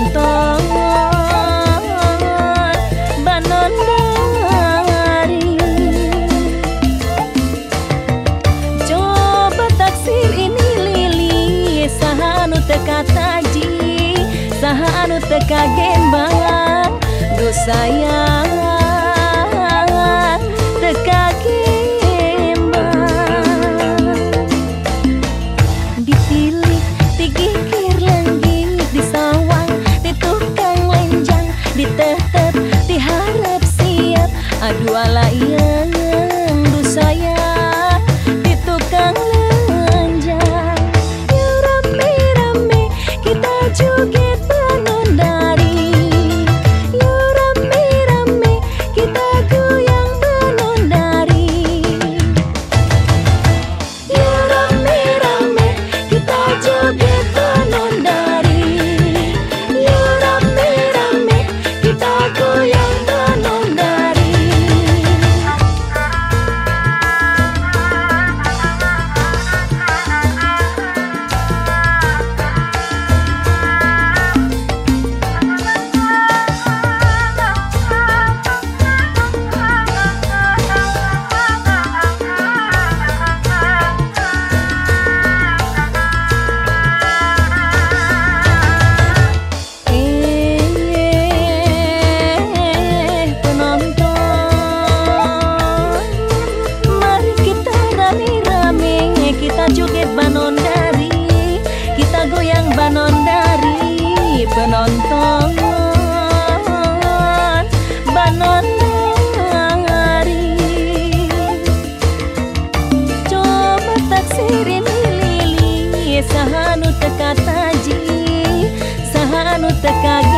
penonton Banondari. Coba taksir ini lili, saha anu teka taji, saha anu teka gembang, duh sayang teka gembang. Dipilih, digigir lengging, disawang, ditukang lenjang, ditetep, diharap siap, adu alayang, duh sayang, ditukang lenjang. Ya rame-rame kita joget Banondari, ya rame-rame kita goyang Banondari, ya rame-rame kita joget Banondari, ya rame-rame kita goyang Banondari. Penonton, mari kita rame-rame, kita joget Banondari, kita goyang Banondari. Penonton Banondari, coba taksir ini lili, saha anu teka taji, saha anu teka